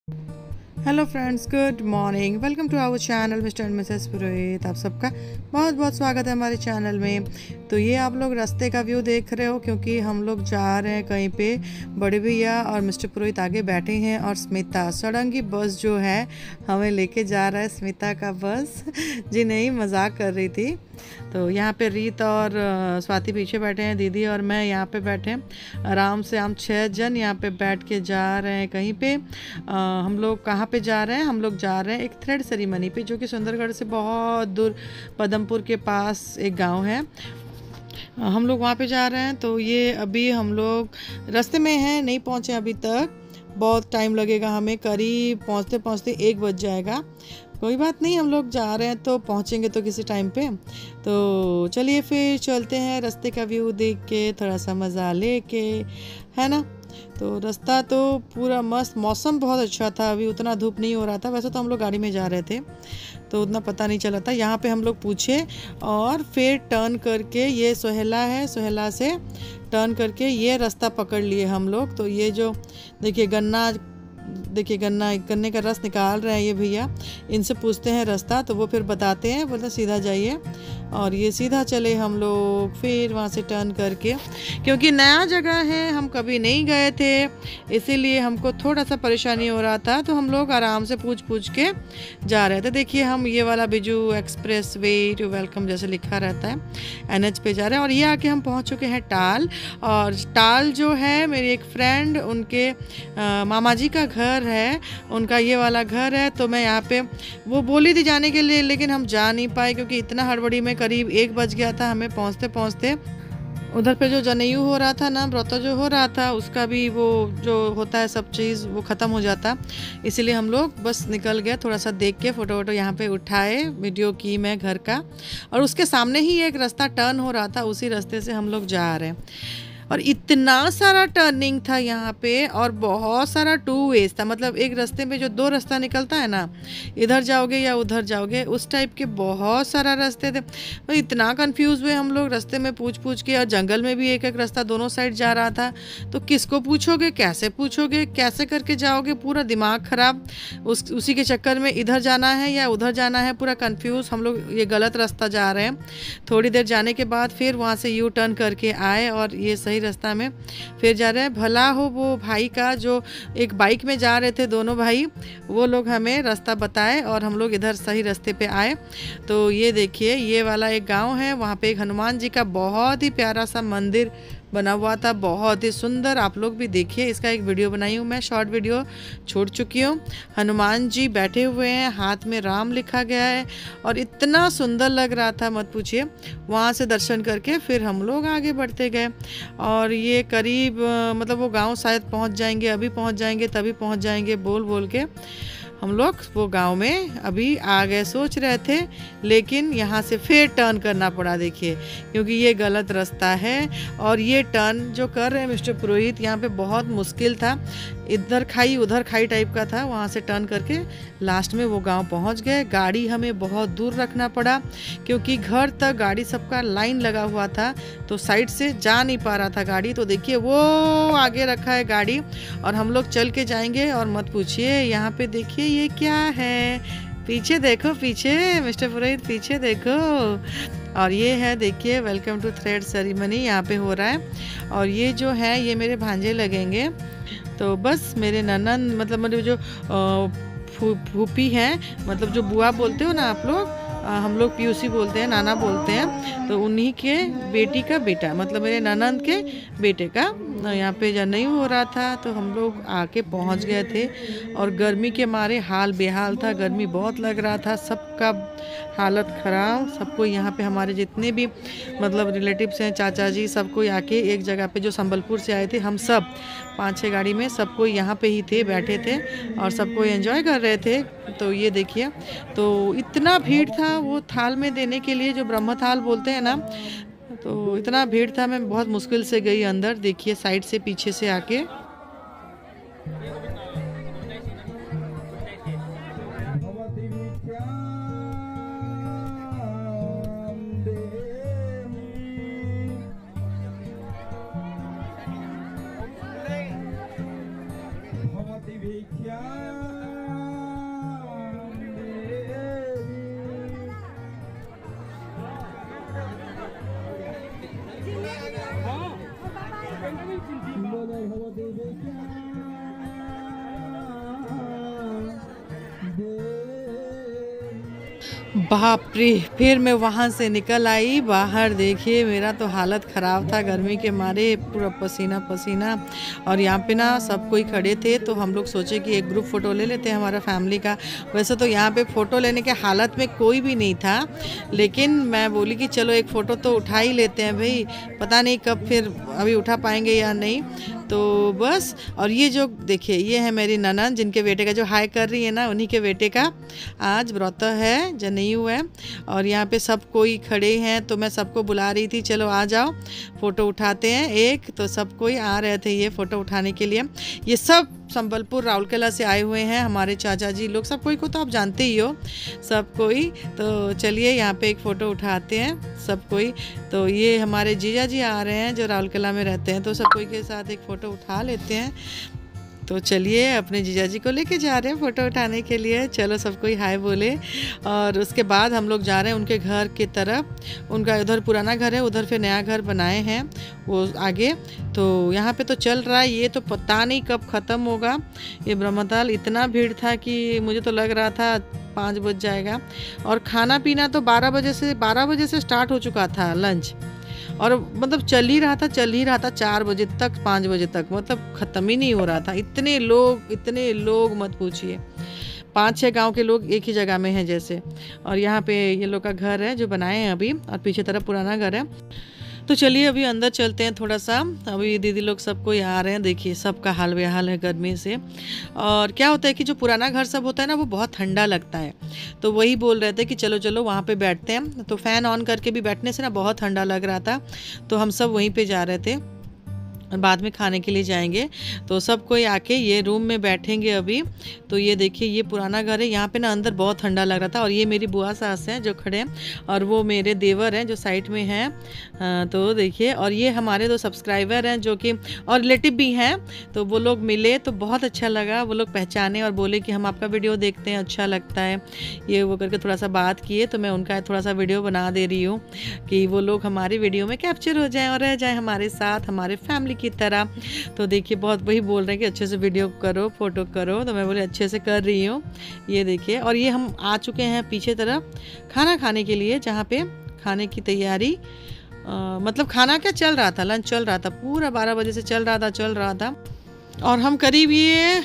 Hello friends, good morning. Welcome to our channel Mr and Mrs Purohit. आप सबका बहुत बहुत स्वागत है हमारे चैनल में। तो ये आप लोग रास्ते का व्यू देख रहे हो, क्योंकि हम लोग जा रहे हैं कहीं पे। बड़े भैया और मिस्टर पुरोहित आगे बैठे हैं और स्मिता सड़ंगी बस जो है हमें लेके जा रहा है। स्मिता का बस जी नहीं, मजाक कर रही थी। तो यहाँ पे रीत और स्वाति पीछे बैठे हैं, दीदी और मैं यहाँ पे बैठे हैं। आराम से हम 6 जन यहाँ पे बैठ के जा रहे हैं कहीं पे। हम लोग कहाँ पे जा रहे हैं? हम लोग जा रहे हैं एक थ्रेड सेरेमनी पे, जो कि सुंदरगढ़ से बहुत दूर पदमपुर के पास एक गांव है। हम लोग वहाँ पे जा रहे हैं। तो ये अभी हम लोग रास्ते में हैं, नहीं पहुँचे अभी तक। बहुत टाइम लगेगा हमें, करीब पहुँचते पहुँचते 1 बज जाएगा। कोई बात नहीं, हम लोग जा रहे हैं तो पहुँचेंगे तो किसी टाइम पे। तो चलिए फिर चलते हैं, रास्ते का व्यू देख के थोड़ा सा मज़ा लेके, है ना। तो रास्ता तो पूरा मस्त, मौसम बहुत अच्छा था, अभी उतना धूप नहीं हो रहा था। वैसे तो हम लोग गाड़ी में जा रहे थे तो उतना पता नहीं चला था। यहाँ पे हम लोग पूछे और फिर टर्न करके, ये सोहेला है, सोहेला से टर्न करके ये रास्ता पकड़ लिए हम लोग। तो ये जो देखिए गन्ने का रस निकाल रहे हैं ये भैया। इनसे पूछते हैं रास्ता तो वो फिर बताते हैं, बोलते सीधा जाइए। और ये सीधा चले हम लोग, फिर वहाँ से टर्न करके, क्योंकि नया जगह है, हम कभी नहीं गए थे, इसीलिए हमको थोड़ा सा परेशानी हो रहा था। तो हम लोग आराम से पूछ पूछ के जा रहे थे। देखिए हम ये वाला Biju express way to welcome जैसे लिखा रहता है, NH पे जा रहे हैं। और ये आके हम पहुँच चुके हैं टाल। और टाल जो है मेरी एक फ्रेंड, उनके मामा जी का घर है, उनका ये वाला घर है। तो मैं यहाँ पे, वो बोली थी जाने के लिए, लेकिन हम जा नहीं पाए क्योंकि इतना हड़बड़ी में करीब 1 बज गया था हमें पहुँचते पहुँचते। उधर पे जो जनेयू हो रहा था ना, व्रत जो हो रहा था, उसका भी वो जो होता है सब चीज़ वो ख़त्म हो जाता, इसीलिए हम लोग बस निकल गए। थोड़ा सा देख के फ़ोटो वोटो यहाँ पे उठाए, वीडियो की मैं घर का। और उसके सामने ही एक रास्ता टर्न हो रहा था, उसी रास्ते से हम लोग जा रहे हैं। और इतना सारा टर्निंग था यहाँ पे, और बहुत सारा 2 वेज था। मतलब एक रास्ते में जो 2 रास्ता निकलता है ना, इधर जाओगे या उधर जाओगे, उस टाइप के बहुत सारा रास्ते थे। तो इतना कंफ्यूज हुए हम लोग रास्ते में पूछ पूछ के। और जंगल में भी एक एक रास्ता दोनों साइड जा रहा था। तो किसको पूछोगे, कैसे करके जाओगे, पूरा दिमाग खराब। उसी के चक्कर में इधर जाना है या उधर जाना है, पूरा कंफ्यूज हम लोग। ये गलत रास्ता जा रहे हैं। थोड़ी देर जाने के बाद फिर वहाँ से यू टर्न करके आए और ये सही रास्ता में फिर जा रहे हैं। भला हो वो भाई का, जो एक बाइक में जा रहे थे दोनों भाई, वो लोग हमें रास्ता बताए और हम लोग इधर सही रास्ते पे आए। तो ये देखिए, ये वाला एक गांव है, वहाँ पे एक हनुमान जी का बहुत ही प्यारा सा मंदिर बना हुआ था, बहुत ही सुंदर। आप लोग भी देखिए, इसका एक वीडियो बनाई हूँ मैं, शॉर्ट वीडियो छोड़ चुकी हूँ। हनुमान जी बैठे हुए हैं, हाथ में राम लिखा गया है, और इतना सुंदर लग रहा था मत पूछिए। वहाँ से दर्शन करके फिर हम लोग आगे बढ़ते गए। और ये करीब मतलब वो गांव शायद पहुँच जाएंगे, अभी पहुँच जाएंगे, तभी पहुँच जाएंगे बोल बोल के हम लोग वो गांव में अभी आ गए। सोच रहे थे, लेकिन यहाँ से फिर टर्न करना पड़ा, देखिए, क्योंकि ये गलत रास्ता है। और ये टर्न जो कर रहे हैं मिस्टर पुरोहित, यहाँ पे बहुत मुश्किल था। इधर खाई उधर खाई टाइप का था। वहाँ से टर्न करके लास्ट में वो गांव पहुँच गए। गाड़ी हमें बहुत दूर रखना पड़ा, क्योंकि घर तक गाड़ी सबका लाइन लगा हुआ था, तो साइड से जा नहीं पा रहा था गाड़ी। तो देखिए वो आगे रखा है गाड़ी, और हम लोग चल के जाएंगे। और मत पूछिए, यहाँ पे देखिए ये क्या है, पीछे देखो, पीछे मिस्टर पुरोहित पीछे देखो। और ये है, देखिए, वेलकम टू थ्रेड सेरेमनी यहाँ पे हो रहा है। और ये जो है, ये मेरे भांजे लगेंगे। तो बस मेरे ननन, मतलब मेरे जो फूफी हैं, मतलब जो बुआ बोलते हो ना आप लोग, हम लोग पीयूसी बोलते हैं, नाना बोलते हैं। तो उन्हीं के बेटी का बेटा, मतलब मेरे ननंद के बेटे का यहाँ पे जनेऊ हो रहा था। तो हम लोग आके पहुँच गए थे। और गर्मी के मारे हाल बेहाल था, गर्मी बहुत लग रहा था, सबका हालत ख़राब। सबको यहाँ पे, हमारे जितने भी मतलब रिलेटिव्स हैं, चाचा जी, सबको आके एक जगह पे, जो संबलपुर से आए थे, हम सब 5-6 गाड़ी में सबको यहाँ पे ही थे, बैठे थे, और सबको एंजॉय कर रहे थे। तो ये देखिए, तो इतना भीड़ था वो थाल में देने के लिए, जो ब्रह्म थाल बोलते हैं ना। तो इतना भीड़ था, मैं बहुत मुश्किल से गई अंदर। देखिए साइड से, पीछे से आके। बाप रे, फिर मैं वहाँ से निकल आई बाहर। देखिए मेरा तो हालत ख़राब था गर्मी के मारे, पूरा पसीना पसीना। और यहाँ पे ना सब कोई खड़े थे, तो हम लोग सोचे कि एक ग्रुप फ़ोटो ले लेते हैं हमारा फैमिली का। वैसे तो यहाँ पे फ़ोटो लेने के हालत में कोई भी नहीं था, लेकिन मैं बोली कि चलो एक फ़ोटो तो उठा ही लेते हैं भाई, पता नहीं कब फिर अभी उठा पाएंगे या नहीं। तो बस। और ये जो देखिए ये है मेरी ननद, जिनके बेटे का जो हाई कर रही है ना, उन्हीं के बेटे का आज व्रत है, जनेऊ है। और यहाँ पे सब कोई खड़े हैं, तो मैं सबको बुला रही थी, चलो आ जाओ फ़ोटो उठाते हैं एक। तो सब कोई आ रहे थे ये फ़ोटो उठाने के लिए। ये सब संबलपुर राउरकेला से आए हुए हैं, हमारे चाचा जी लोग, सब कोई को तो आप जानते ही हो सब कोई। तो चलिए यहाँ पे एक फ़ोटो उठाते हैं सब कोई। तो ये हमारे जीजा जी आ रहे हैं जो राउरकेला में रहते हैं, तो सब कोई के साथ एक फ़ोटो उठा लेते हैं। तो चलिए अपने जीजा जी को लेके जा रहे हैं फ़ोटो उठाने के लिए। चलो सब कोई हाय बोले। और उसके बाद हम लोग जा रहे हैं उनके घर की तरफ। उनका उधर पुराना घर है, उधर फिर नया घर बनाए हैं वो आगे। तो यहाँ पे तो चल रहा है, ये तो पता नहीं कब ख़त्म होगा ये ब्रह्मताल। इतना भीड़ था कि मुझे तो लग रहा था 5 बज जाएगा। और खाना पीना तो 12 बजे से स्टार्ट हो चुका था लंच, और मतलब चल ही रहा था 4 बजे तक, 5 बजे तक, मतलब ख़त्म ही नहीं हो रहा था। इतने लोग मत पूछिए। 5-6 गांव के लोग एक ही जगह में हैं जैसे। और यहाँ पे ये लोग का घर है जो बनाए हैं अभी, और पीछे तरफ पुराना घर है। तो चलिए अभी अंदर चलते हैं थोड़ा सा। अभी दीदी लोग सब कोई आ रहे हैं, देखिए सबका हाल बेहाल है गर्मी से। और क्या होता है कि जो पुराना घर सब होता है ना, वो बहुत ठंडा लगता है। तो वही बोल रहे थे कि चलो चलो वहाँ पे बैठते हैं। तो फ़ैन ऑन करके भी बैठने से ना बहुत ठंडा लग रहा था, तो हम सब वहीं पे जा रहे थे। बाद में खाने के लिए जाएंगे। तो सब कोई आके ये रूम में बैठेंगे अभी। तो ये देखिए ये पुराना घर है, यहाँ पे ना अंदर बहुत ठंडा लग रहा था। और ये मेरी बुआ सास हैं जो खड़े हैं, और वो मेरे देवर हैं जो साइड में हैं। तो देखिए, और ये हमारे 2 सब्सक्राइबर हैं जो कि और रिलेटिव भी हैं। तो वो लोग मिले तो बहुत अच्छा लगा, वो लोग पहचाने और बोले कि हम आपका वीडियो देखते हैं, अच्छा लगता है ये वो करके थोड़ा सा बात किए। तो मैं उनका थोड़ा सा वीडियो बना दे रही हूँ कि वो लोग हमारी वीडियो में कैप्चर हो जाएँ और रह जाएँ हमारे साथ, हमारे फैमिली की तरह। तो देखिए बहुत वही बोल रहे हैं कि अच्छे से वीडियो करो, फोटो करो। तो मैं बोले अच्छे से कर रही हूँ। ये देखिए, और ये हम आ चुके हैं पीछे तरफ खाना खाने के लिए, जहाँ पे खाने की तैयारी मतलब खाना क्या चल रहा था, लंच चल रहा था, पूरा 12 बजे से चल रहा था। और हम करीब ये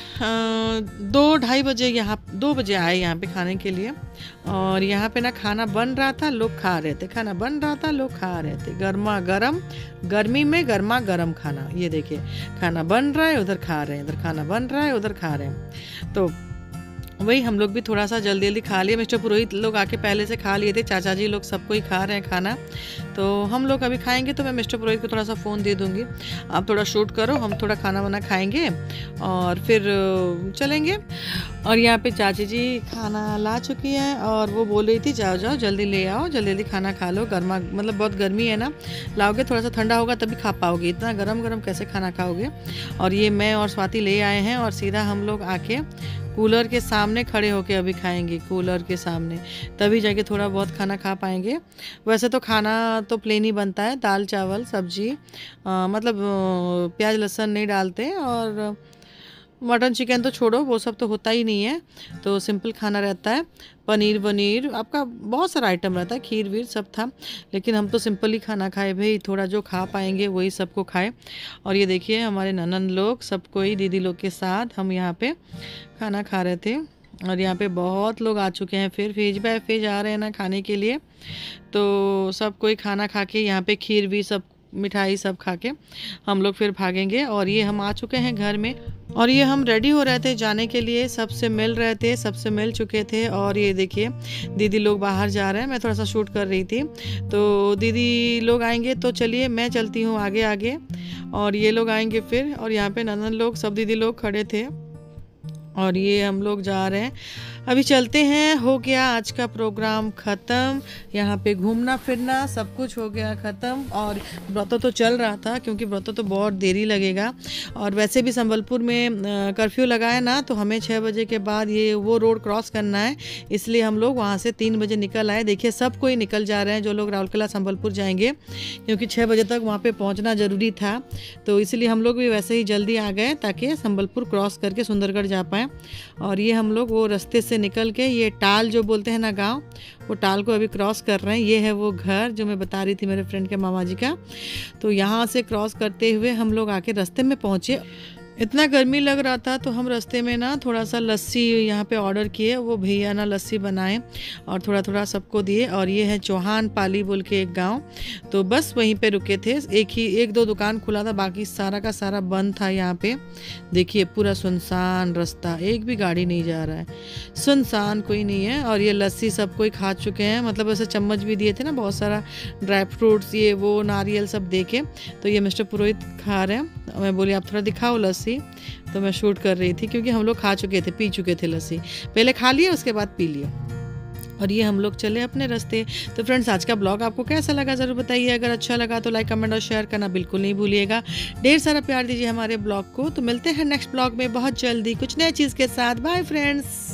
2-2:30 बजे 2 बजे आए यहाँ पे खाने के लिए। और यहाँ पे ना खाना बन रहा था, लोग खा रहे थे, खाना बन रहा था, लोग खा रहे थे, गर्मा गर्म, गर्मी में गर्मा गर्म खाना। ये देखिए खाना बन रहा है, उधर खा रहे हैं, इधर खाना बन रहा है, उधर खा रहे हैं। तो वही हम लोग भी थोड़ा सा जल्दी जल्दी खा लिए। मिस्टर पुरोहित लोग आके पहले से खा लिए थे, चाचा जी लोग सब कोई खा रहे हैं खाना। तो हम लोग अभी खाएंगे। तो मैं मिस्टर पुरोहित को थोड़ा सा फ़ोन दे दूँगी, आप थोड़ा शूट करो, हम थोड़ा खाना वाना खाएंगे और फिर चलेंगे। और यहाँ पे चाची जी खाना ला चुकी हैं, और वो बोल रही थी जाओ जाओ जल्दी ले आओ, जल्दी जल्दी खाना खा लो, गर्मा मतलब बहुत गर्मी है ना, लाओगे थोड़ा सा ठंडा होगा तभी खा पाओगे, इतना गरम गरम कैसे खाना खाओगे। और ये मैं और स्वाति ले आए हैं, और सीधा हम लोग आके कूलर के सामने खड़े होके अभी खाएंगे, कूलर के सामने, तभी जाके थोड़ा बहुत खाना खा पाएंगे। वैसे तो खाना तो प्लेन ही बनता है, दाल चावल सब्जी, मतलब प्याज लहसुन नहीं डालते। और मटन चिकन तो छोड़ो, वो सब तो होता ही नहीं है, तो सिंपल खाना रहता है। पनीर वनीर आपका बहुत सारा आइटम रहता है, खीर वीर सब था, लेकिन हम तो सिंपल ही खाना खाए भाई, थोड़ा जो खा पाएंगे वही सबको खाए। और ये देखिए हमारे ननद लोग सब कोई दीदी लोग के साथ हम यहाँ पे खाना खा रहे थे। और यहाँ पे बहुत लोग आ चुके हैं, फिर फेज बाय फेज आ रहे हैं ना खाने के लिए। तो सब कोई खाना खा के यहाँ पे खीर भी सब मिठाई सब खा के हम लोग फिर भागेंगे। और ये हम आ चुके हैं घर में, और ये हम रेडी हो रहे थे जाने के लिए, सबसे मिल रहे थे, सबसे मिल चुके थे। और ये देखिए दीदी लोग बाहर जा रहे हैं, मैं थोड़ा सा शूट कर रही थी। तो दीदी लोग आएंगे तो चलिए मैं चलती हूँ आगे आगे, और ये लोग आएंगे फिर। और यहाँ पे ननद लोग सब दीदी लोग खड़े थे, और ये हम लोग जा रहे हैं। अभी चलते हैं, हो गया आज का प्रोग्राम ख़त्म। यहाँ पे घूमना फिरना सब कुछ हो गया ख़त्म। और व्रत तो चल रहा था, क्योंकि व्रत तो बहुत देरी लगेगा। और वैसे भी संबलपुर में कर्फ्यू लगाया ना, तो हमें 6 बजे के बाद ये वो रोड क्रॉस करना है, इसलिए हम लोग वहाँ से 3 बजे निकल आए। देखिए सब कोई निकल जा रहे हैं जो लोग राउरकेला संबलपुर जाएंगे, क्योंकि 6 बजे तक वहाँ पर पहुँचना ज़रूरी था। तो इसलिए हम लोग भी वैसे ही जल्दी आ गए ताकि संबलपुर क्रॉस करके सुंदरगढ़ जा पाएँ। और ये हम लोग वो रास्ते से से निकल के ये टाल जो बोलते हैं ना गांव, वो टाल को अभी क्रॉस कर रहे हैं। ये है वो घर जो मैं बता रही थी मेरे फ्रेंड के मामा जी का। तो यहाँ से क्रॉस करते हुए हम लोग आके रास्ते में पहुँचे। इतना गर्मी लग रहा था तो हम रास्ते में ना थोड़ा सा लस्सी यहाँ पे ऑर्डर किए। वो भैया ना लस्सी बनाए और थोड़ा थोड़ा सबको दिए। और ये है चौहान पाली बोल के एक गांव, तो बस वहीं पे रुके थे। एक दो दुकान खुला था, बाकी सारा का सारा बंद था। यहाँ पे देखिए पूरा सुनसान रास्ता, एक भी गाड़ी नहीं जा रहा है, सुनसान, कोई नहीं है। और ये लस्सी सब कोई खा चुके हैं, मतलब ऐसे चम्मच भी दिए थे ना, बहुत सारा ड्राई फ्रूट्स ये वो नारियल सब दे के। तो ये मिस्टर पुरोहित खा रहे हैं। मैं बोली आप थोड़ा दिखाओ लस्सी, तो मैं शूट कर रही थी क्योंकि हम लोग खा चुके थे, पी चुके थे लस्सी। पहले खा लिए उसके बाद पी लिए। और ये हम लोग चले अपने रास्ते। तो फ्रेंड्स आज का ब्लॉग आपको कैसा लगा ज़रूर बताइए। अगर अच्छा लगा तो लाइक कमेंट और शेयर करना बिल्कुल नहीं भूलिएगा। ढेर सारा प्यार दीजिए हमारे ब्लॉग को। तो मिलते हैं नेक्स्ट ब्लॉग में बहुत जल्दी कुछ नई चीज़ के साथ। Bye friends.